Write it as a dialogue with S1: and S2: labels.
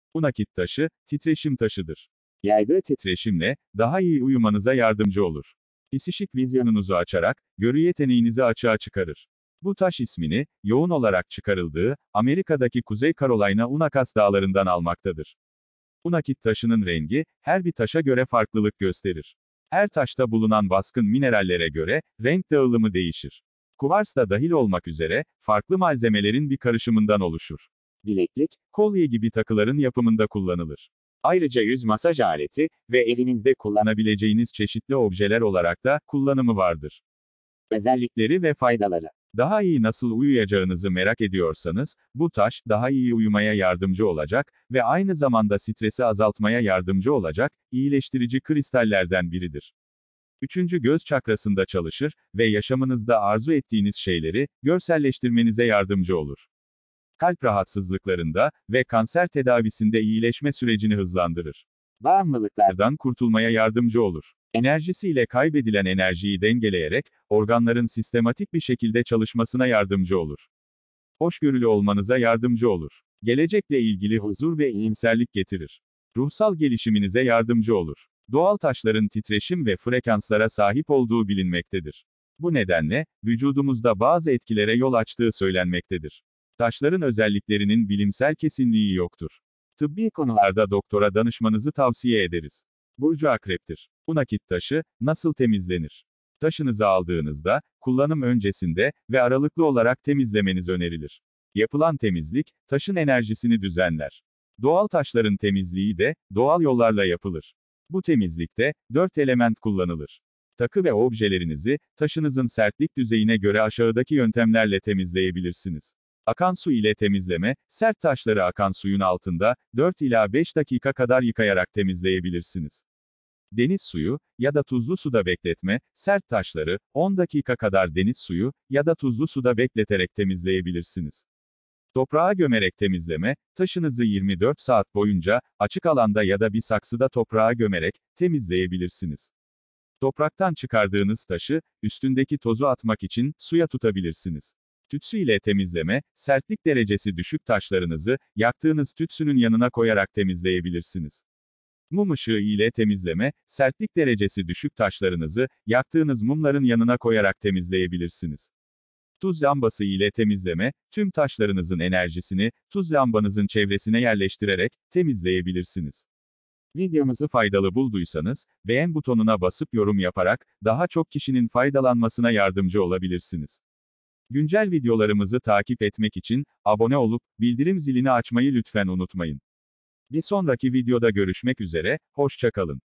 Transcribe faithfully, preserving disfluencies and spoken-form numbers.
S1: Unakit taşı, titreşim taşıdır. Yaydığı titreşimle, daha iyi uyumanıza yardımcı olur. Psişik vizyonunuzu açarak, görü yeteneğinizi açığa çıkarır. Bu taş ismini, yoğun olarak çıkarıldığı, Amerika'daki Kuzey Carolina Unakas dağlarından almaktadır. Unakit taşının rengi, her bir taşa göre farklılık gösterir. Her taşta bulunan baskın minerallere göre, renk dağılımı değişir. Kuvars da dahil olmak üzere, farklı malzemelerin bir karışımından oluşur. Bileklik, kolye gibi takıların yapımında kullanılır. Ayrıca yüz masaj aleti ve evinizde kullanabileceğiniz çeşitli objeler olarak da kullanımı vardır. Özellikleri ve faydaları. Daha iyi nasıl uyuyacağınızı merak ediyorsanız, bu taş, daha iyi uyumaya yardımcı olacak ve aynı zamanda stresi azaltmaya yardımcı olacak, iyileştirici kristallerden biridir. Üçüncü göz çakrasında çalışır ve yaşamınızda arzu ettiğiniz şeyleri, görselleştirmenize yardımcı olur. Kalp rahatsızlıklarında ve kanser tedavisinde iyileşme sürecini hızlandırır. Bağımlılıklardan kurtulmaya yardımcı olur. Enerjisiyle kaybedilen enerjiyi dengeleyerek, organların sistematik bir şekilde çalışmasına yardımcı olur. Hoşgörülü olmanıza yardımcı olur. Gelecekle ilgili huzur ve iyimserlik getirir. Ruhsal gelişiminize yardımcı olur. Doğal taşların titreşim ve frekanslara sahip olduğu bilinmektedir. Bu nedenle, vücudumuzda bazı etkilere yol açtığı söylenmektedir. Taşların özelliklerinin bilimsel kesinliği yoktur. Tıbbi konularda doktora danışmanızı tavsiye ederiz. Burcu Akrep'tir. Unakit taşı, nasıl temizlenir? Taşınızı aldığınızda, kullanım öncesinde ve aralıklı olarak temizlemeniz önerilir. Yapılan temizlik, taşın enerjisini düzenler. Doğal taşların temizliği de, doğal yollarla yapılır. Bu temizlikte, dört element kullanılır. Takı ve objelerinizi, taşınızın sertlik düzeyine göre aşağıdaki yöntemlerle temizleyebilirsiniz. Akan su ile temizleme, sert taşları akan suyun altında, dört ila beş dakika kadar yıkayarak temizleyebilirsiniz. Deniz suyu, ya da tuzlu suda bekletme, sert taşları, on dakika kadar deniz suyu, ya da tuzlu suda bekleterek temizleyebilirsiniz. Toprağa gömerek temizleme, taşınızı yirmi dört saat boyunca, açık alanda ya da bir saksıda toprağa gömerek, temizleyebilirsiniz. Topraktan çıkardığınız taşı, üstündeki tozu atmak için, suya tutabilirsiniz. Tütsü ile temizleme, sertlik derecesi düşük taşlarınızı, yaktığınız tütsünün yanına koyarak temizleyebilirsiniz. Mum ışığı ile temizleme, sertlik derecesi düşük taşlarınızı, yaktığınız mumların yanına koyarak temizleyebilirsiniz. Tuz lambası ile temizleme, tüm taşlarınızın enerjisini, tuz lambanızın çevresine yerleştirerek, temizleyebilirsiniz. Videomuzu faydalı bulduysanız, beğen butonuna basıp yorum yaparak, daha çok kişinin faydalanmasına yardımcı olabilirsiniz. Güncel videolarımızı takip etmek için, abone olup, bildirim zilini açmayı lütfen unutmayın. Bir sonraki videoda görüşmek üzere, hoşça kalın.